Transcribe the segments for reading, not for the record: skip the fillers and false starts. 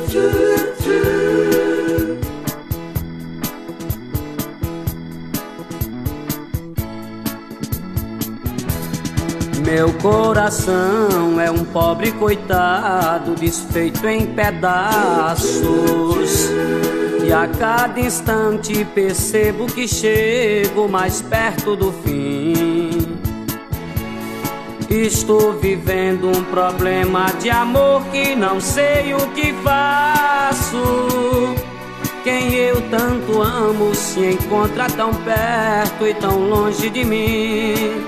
Meu coração é um pobre coitado, desfeito em pedaços. E a cada instante percebo que chego mais perto do fim. Estou vivendo um problema de amor que não sei o que faço. Quem eu tanto amo se encontra tão perto e tão longe de mim.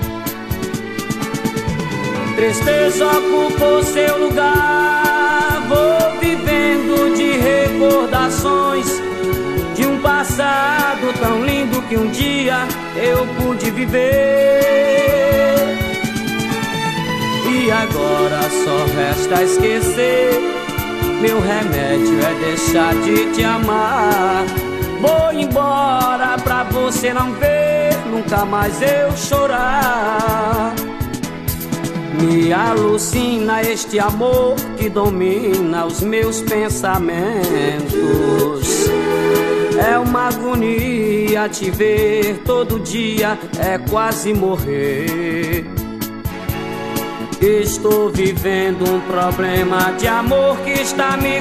Tristeza ocupou seu lugar, vou vivendo de recordações de um passado tão lindo que um dia eu pude viver. E agora só resta esquecer, meu remédio é deixar de te amar. Vou embora pra você não ver nunca mais eu chorar. Me alucina este amor que domina os meus pensamentos. É uma agonia te ver todo dia, é quase morrer. Estou vivendo um problema de amor que está me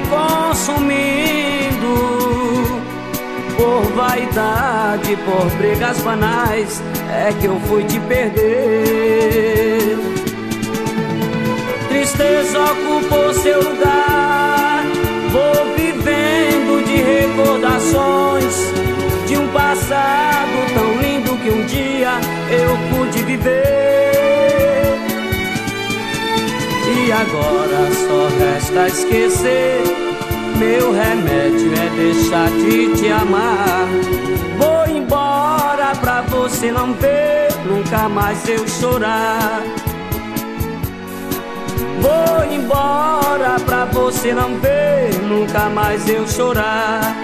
consumindo. Por vaidade, por brigas banais, é que eu fui te perder. Tristeza ocupou seu lugar, vou vivendo de recordações de um passado tão lindo que um dia eu pude viver. E agora só resta esquecer, meu remédio é deixar de te amar. Vou embora pra você não ver nunca mais eu chorar. Vou embora pra você não ver nunca mais eu chorar.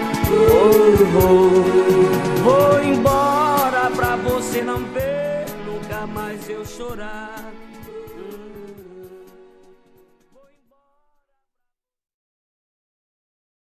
Vou embora pra você não ver nunca mais eu chorar.